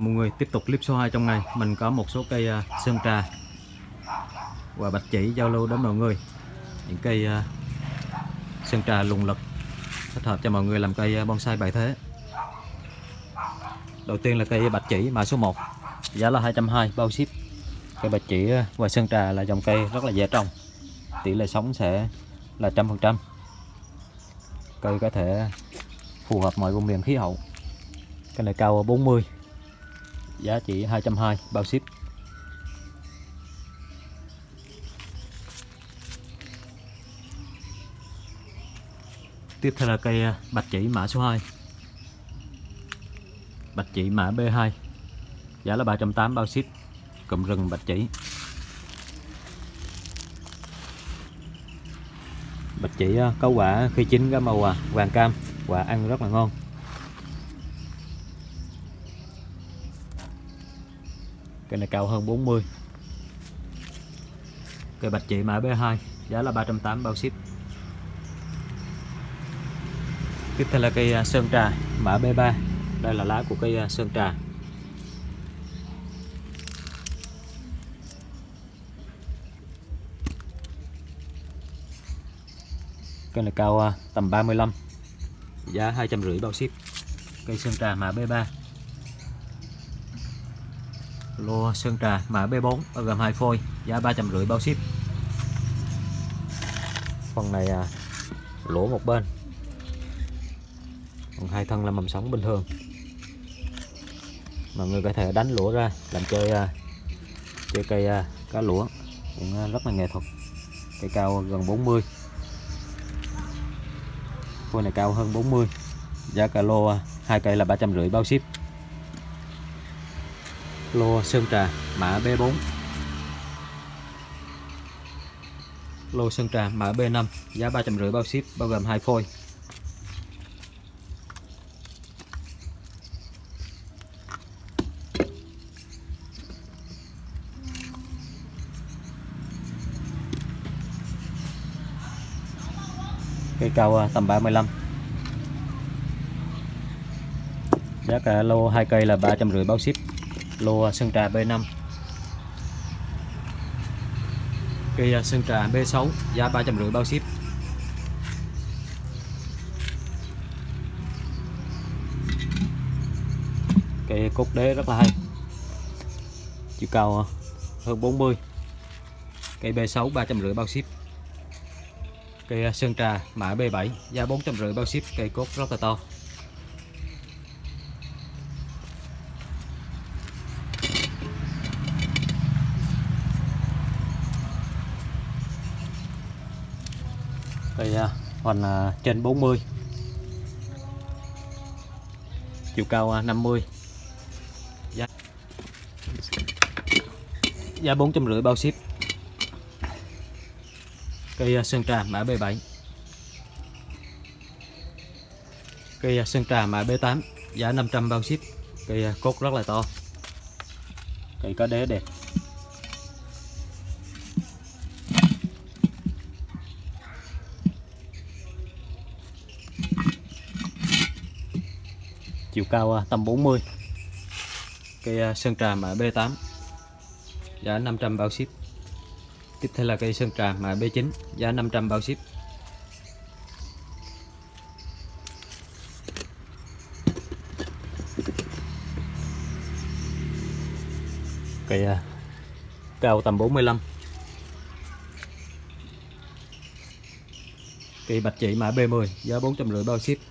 Mọi người tiếp tục clip số 2 trong ngày, mình có một số cây sơn trà và bạch chỉ giao lưu đến mọi người. Những cây sơn trà lùng lực thích hợp cho mọi người làm cây bonsai bày thế. Đầu tiên là cây bạch chỉ mã số 1, giá là 220 bao ship. Cây bạch chỉ và sơn trà là dòng cây rất là dễ trồng, tỷ lệ sống sẽ là 100%. Cây có thể phù hợp mọi vùng miền khí hậu. Cây này cao 40, giá chỉ 220 bao ship. Tiếp theo là cây bạch chỉ mã số 2, bạch chỉ mã B2, giá là 380 bao ship. Cụm rừng bạch chỉ. Bạch chỉ có quả khi chín có màu vàng cam, quả ăn rất là ngon. Cây này cao hơn 40. Cây bạch chỉ mã B2, giá là 380 bao ship. Tiếp theo là cây sơn trà mã B3. Đây là lá của cây sơn trà. Cây này cao tầm 35, giá 250 bao ship. Cây sơn trà mã B3. Lô sơn trà mã B4 bao gồm 2 phôi, giá 350 bao ship. Phần này lỗ một bên, còn 2 thân là mầm sống bình thường. Mọi người có thể đánh lũa ra làm chơi cây cá lũa cũng rất là nghệ thuật. Cây cao gần 40, phôi này cao hơn 40, giá cả lô 2 cây là 350 bao ship. Lô sơn trà mã B4. Lô sơn trà mã B5, giá 350 bao ship bao gồm 2 phôi. Cây cao tầm 35, giá cả lô 2 cây là 350 bao ship. Lô sơn trà B5. Cây sơn trà B6, giá 350 bao ship. Cây cốt đế rất là hay, chiều cao hơn 40. Cây B6 350 bao ship. Cây sơn trà mã B7, giá 450 bao ship. Cây cốt rất là to. Cây hoành trên 40, chiều cao 50, giá 450 bao ship. Cây sơn trà mã B7. Cây sơn trà mã B8, giá 500 bao ship. Cây cốt rất là to, cây có đế đẹp. Chiều cao tầm 40. Cây sơn trà mã B8, giá 500 bao ship. Tiếp theo là cây sơn trà mã B9, giá 500 bao ship. Cây cao tầm 45. Cây bạch chỉ mã B10, giá 450 bao ship.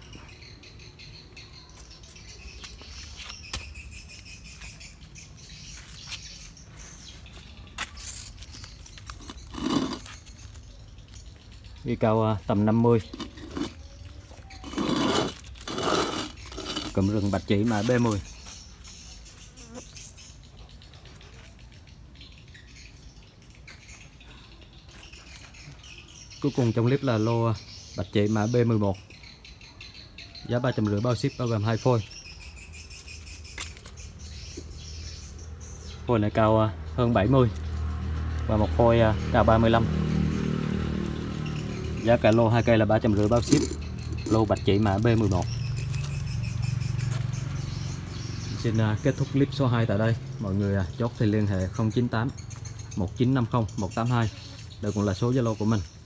Cây cao tầm 50. Cụm rừng bạch chỉ mã B10. Cuối cùng trong clip là lô bạch chỉ mã B11, giá 350 bao ship bao gồm 2 phôi. Phôi này cao hơn 70 và một phôi cao 35. Giá cả lô 2 cây là 350 bao ship. Lô bạch chỉ mã B11. Xin kết thúc clip số 2 tại đây. Mọi người chốt thì liên hệ 098 1950 182. Đây cũng là số Zalo của mình.